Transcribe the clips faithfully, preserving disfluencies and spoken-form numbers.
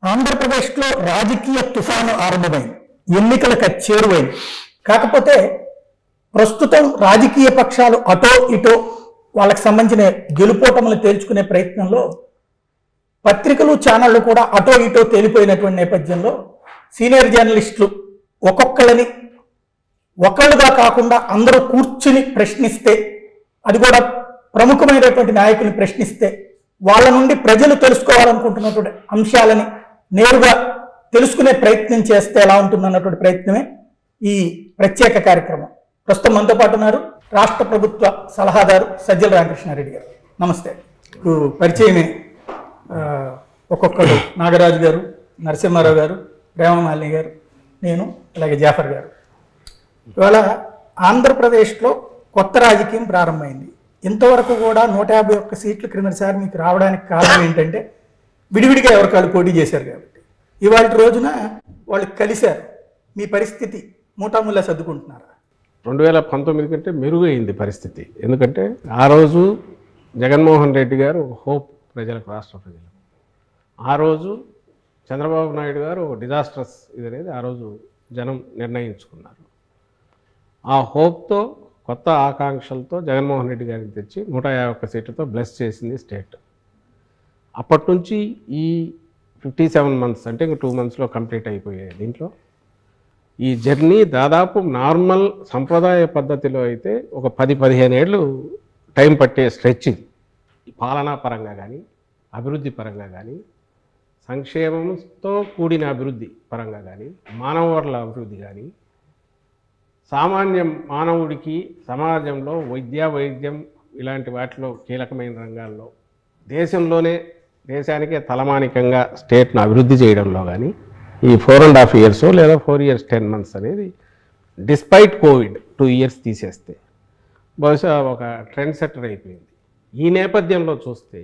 ఆంధ్రప్రదేశ్లో రాజకీయ తుఫాను ఆరంభమైంది. ఎన్నికలకు చేరువైంది. కాకపోతే ప్రస్తుతం రాజకీయ పక్షాలు అటో ఇటో వాళ్ళకి సంబంధించిన గెలుపోటములు తేల్చుకునే ప్రయత్నంలో పత్రికలు ఛానళ్లు కూడా అటో ఇటో తేలిపోయినటువంటి నేపథ్యంలో సీనియర్ జర్నలిస్టులు ఒక్కొక్కళ్ళని ఒకళ్ళుగా కాకుండా అందరూ కూర్చుని ప్రశ్నిస్తే, అది కూడా ప్రముఖమైనటువంటి నాయకుల్ని ప్రశ్నిస్తే వాళ్ళ నుండి ప్రజలు తెలుసుకోవాలనుకుంటున్నటువంటి అంశాలని నేరుగా తెలుసుకునే ప్రయత్నం చేస్తే ఎలా ఉంటుందన్నటువంటి ప్రయత్నమే ఈ ప్రత్యేక కార్యక్రమం. ప్రస్తుతం మనతో పాటు ఉన్నారు రాష్ట్ర ప్రభుత్వ సలహాదారు సజ్జల రామకృష్ణారెడ్డి గారు. నమస్తే. పరిచయమే ఒక్కొక్కరు నాగరాజు గారు, నరసింహారావు గారు, ప్రేమమాలిని గారు, నేను, అలాగే జాఫర్ గారు. ఇవాళ ఆంధ్రప్రదేశ్లో కొత్త రాజకీయం ప్రారంభమైంది. ఇంతవరకు కూడా నూట యాభై ఒక్క సీట్లు క్రిందసారి మీకు రావడానికి కారణం ఏంటంటే విడివిడిగా ఎవరికాళ్ళు పోటీ చేశారు కాబట్టి. ఇవాళ రోజున వాళ్ళు కలిశారు. మీ పరిస్థితి మూటాముల్లా సర్దుకుంటున్నారా? రెండు వేల పంతొమ్మిది కంటే మెరుగైంది పరిస్థితి. ఎందుకంటే ఆ రోజు జగన్మోహన్ రెడ్డి గారు హోప్ ప్రజలకు, రాష్ట్ర ప్రజలకు. ఆ రోజు చంద్రబాబు నాయుడు గారు డిజాస్టర్స్ ఇది అనేది ఆ రోజు జనం నిర్ణయించుకున్నారు. ఆ హోప్తో, కొత్త ఆకాంక్షలతో జగన్మోహన్ రెడ్డి గారికి తెచ్చి నూట యాభై ఒక్క సీట్లతో బ్లెస్ చేసింది స్టేట్. అప్పటి నుంచి ఈ ఫిఫ్టీ సెవెన్ మంత్స్ అంటే ఇంక టూ మంత్స్లో కంప్లీట్ అయిపోయాయి. దీంట్లో ఈ జర్నీ దాదాపు నార్మల్ సంప్రదాయ పద్ధతిలో అయితే ఒక పది పదిహేను ఏళ్ళు టైం పట్టే స్ట్రెచ్చింగ్. పాలనా పరంగా కానీ, అభివృద్ధి పరంగా కానీ, సంక్షేమంతో కూడిన అభివృద్ధి పరంగా కానీ, మానవ వనరుల అభివృద్ధి కానీ, సామాన్య మానవుడికి సమాజంలో విద్యా వైద్యం ఇలాంటి వాటిలో కీలకమైన రంగాల్లో దేశంలోనే దేశానికే తలమానికంగా స్టేట్ను అభివృద్ధి చేయడంలో కానీ ఈ ఫోర్ అండ్ హాఫ్ ఇయర్స్ లేదా ఫోర్ ఇయర్స్ టెన్ మంత్స్ అనేది డిస్పైట్ కోవిడ్ టూ ఇయర్స్ తీసేస్తే బహుశా ఒక ట్రెండ్ సెట్టర్ అయిపోయింది. ఈ నేపథ్యంలో చూస్తే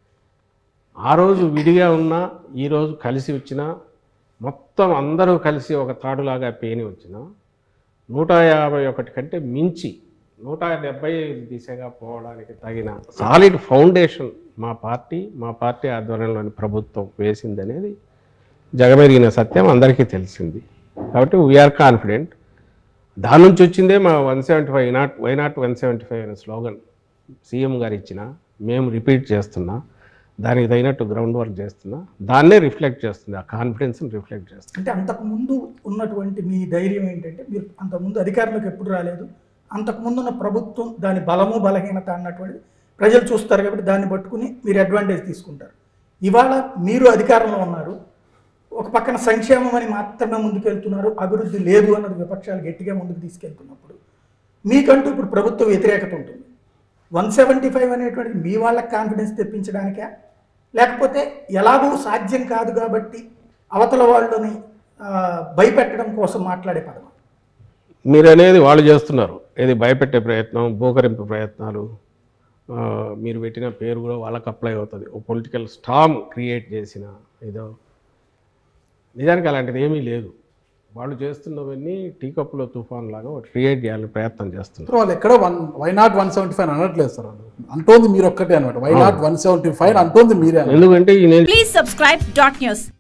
ఆ రోజు విడిగా ఉన్నా, ఈరోజు కలిసి వచ్చినా, మొత్తం అందరూ కలిసి ఒక తాడులాగా పేని వచ్చినా నూట యాభై ఒకటి కంటే మించి నూట డెబ్బై ఐదు దిశగా పోవడానికి తగిన సాలిడ్ ఫౌండేషన్ మా పార్టీ మా పార్టీ ఆధ్వర్యంలోని ప్రభుత్వం వేసిందనేది జగమెరిగిన సత్యం అందరికీ తెలిసింది. కాబట్టి వీఆర్ కాన్ఫిడెంట్. దాని నుంచి వచ్చిందే మా one seventy five not why not one seventy five అనే స్లోగన్ సీఎం గారు ఇచ్చిన, మేము రిపీట్ చేస్తున్నా, దానికి తగినట్టు గ్రౌండ్ వర్క్ చేస్తున్నా, దాన్నే రిఫ్లెక్ట్ చేస్తుంది, ఆ కాన్ఫిడెన్స్ని రిఫ్లెక్ట్ చేస్తుంది. అంటే అంతకుముందు ఉన్నటువంటి మీ ధైర్యం ఏంటంటే మీరు అంతకుముందు అధికారంలోకి ఎప్పుడు రాలేదు, అంతకుముందు ఉన్న ప్రభుత్వం దాని బలము బలహీనత అన్నటువంటి ప్రజలు చూస్తారు కాబట్టి దాన్ని పట్టుకుని మీరు అడ్వాంటేజ్ తీసుకుంటారు. ఇవాళ మీరు అధికారంలో ఉన్నారు, ఒక పక్కన సంక్షేమం అని మాత్రమే ముందుకెళ్తున్నారు, అభివృద్ధి లేదు అన్నది విపక్షాలు గట్టిగా ముందుకు తీసుకెళ్తున్నప్పుడు మీకంటూ ఇప్పుడు ప్రభుత్వ వ్యతిరేకత ఉంటుంది. వన్ సెవెంటీ ఫైవ్ అనేటువంటిది మీ వాళ్ళకి కాన్ఫిడెన్స్ తెప్పించడానికే, లేకపోతే ఎలాగూ సాధ్యం కాదు కాబట్టి అవతల వాళ్ళని భయపెట్టడం కోసం మాట్లాడే పదం? మీరు అనేది వాళ్ళు చేస్తున్నారు, ఏది భయపెట్టే ప్రయత్నం, బోకరింపు ప్రయత్నాలు. మీరు పెట్టిన పేరు కూడా వాళ్ళకి అప్లై అవుతుంది, ఓ పొలిటికల్ స్టామ్ క్రియేట్ చేసిన ఏదో. నిజానికి అలాంటిది ఏమీ లేదు. వాళ్ళు చేస్తున్నవన్నీ టీ కప్పులో తుఫాన్ లాగా క్రియేట్ చేయాలని ప్రయత్నం చేస్తున్నారు. వాళ్ళు ఎక్కడ one why not one seventy five అనట్లేదు సార్, అంటోంది మీరు ఒక్కటే అనమాట. Why not one seventy five అంటోంది మీరే. ఎందుకంటే ప్లీజ్ సబ్స్క్రైబ్ డాట్ న్యూస్.